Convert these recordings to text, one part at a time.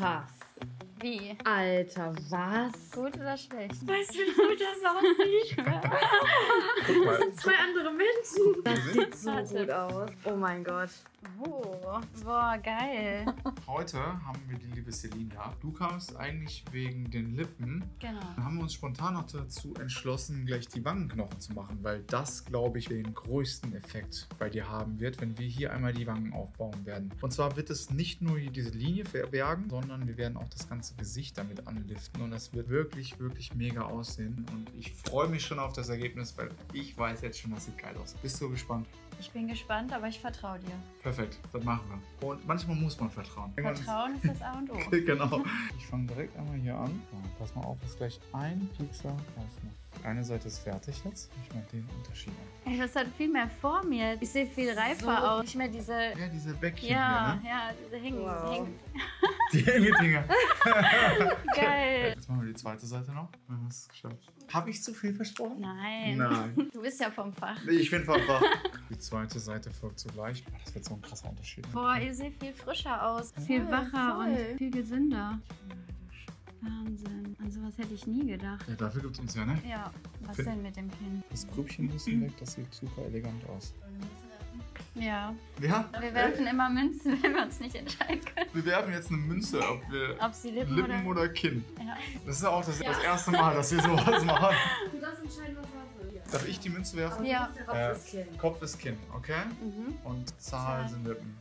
Krass. Wie? Alter, was? Gut oder schlecht? Weißt du, wie gut das aussieht? Guck mal. Das sind zwei andere Menschen. Das sieht so Warte. gut aus. Oh mein Gott. Oh, boah, geil. Heute haben wir die liebe Celine da. Du kamst eigentlich wegen den Lippen. Genau. Dann haben wir uns spontan noch dazu entschlossen, gleich die Wangenknochen zu machen, weil das, glaube ich, den größten Effekt bei dir haben wird, wenn wir hier einmal die Wangen aufbauen werden. Und zwar wird es nicht nur diese Linie verbergen, sondern wir werden auch das ganze Gesicht damit anliften und das wird wirklich, wirklich mega aussehen. Und ich freue mich schon auf das Ergebnis, weil ich weiß jetzt schon, das sieht geil aus. Bist du gespannt? Ich bin gespannt, aber ich vertraue dir. Perfekt, das machen wir. Und manchmal muss man vertrauen. Vertrauen ist das A und O. Genau. Ich fange direkt einmal hier an. So, pass mal auf, ist gleich ein Piekser ausmacht. Eine Seite ist fertig jetzt. Ich mache den Unterschied an. Ey, das hat viel mehr vor mir. Ich sehe viel reifer aus. Nicht mehr diese... Ja, diese Bäckchen Ja, hier, ne? ja, diese Hängen. Wow. Die Hängedinger. Geil. Jetzt machen wir die zweite Seite noch. Dann hast du es geschafft. Habe ich zu viel versprochen? Nein. Nein. Du bist ja vom Fach. Ich bin Papa. Die zweite Seite folgt zugleich. Oh, das wird so ein krasser Unterschied. Boah, ihr seht viel frischer aus. Viel wacher voll. und viel gesünder. Wahnsinn. An sowas hätte ich nie gedacht. Ja, dafür gibt es uns ja, ne? Ja, was Find- denn mit dem Kinn? Das Grübchen ein bisschen weg. Das sieht super elegant aus. Ja, Ja? wir werfen immer Münzen, wenn wir uns nicht entscheiden können. Wir werfen jetzt eine Münze, ob wir Ob sie Lippen, Lippen oder Kinn. Ja. Das ist auch das erste Mal, dass wir sowas machen. Du darfst entscheiden, was was ist. Darf ich die Münze werfen? Ja. Kopf ist Kind. Kopf ist Kinn, okay? Mhm. Und Zahl Zahl. sind Lippen.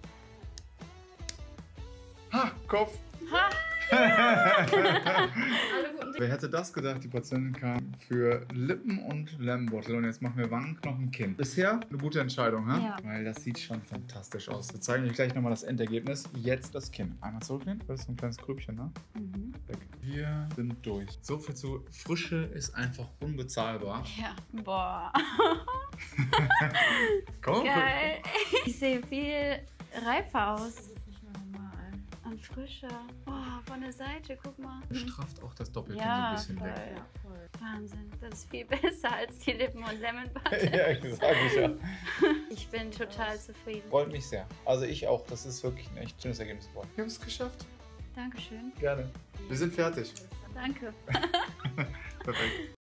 Ha, Kopf. Ha! Alle guten Dinge. Wer hätte das gedacht? Die Patientin kam für Lippen und Lemmbeutel und jetzt machen wir Wangenknochen, Kinn. Bisher eine gute Entscheidung, ha? Ja. Weil das sieht schon fantastisch aus. Wir zeigen euch gleich nochmal das Endergebnis. Jetzt das Kinn. Einmal zurücknehmen. Das ist so ein kleines Grübchen, ne? Mhm. Weg. Wir sind durch. So viel zu Frische ist einfach unbezahlbar. Ja, boah. Komm, Geil. Ich sehe viel reifer aus. Das ist nicht mehr normal. Und frischer. Boah, von der Seite, guck mal. strafft auch das Doppelkinn Ja, so ein bisschen voll. weg. Ja, voll. Wahnsinn. Das ist viel besser als die Lippen- und Lemon Butter. Ja, sag ich ja. Ich bin total zufrieden. Freut mich sehr. Also ich auch. Das ist wirklich ein echt schönes Ergebnis geworden. Wir haben es geschafft. Dankeschön. Gerne. Wir sind fertig. Danke. Perfekt.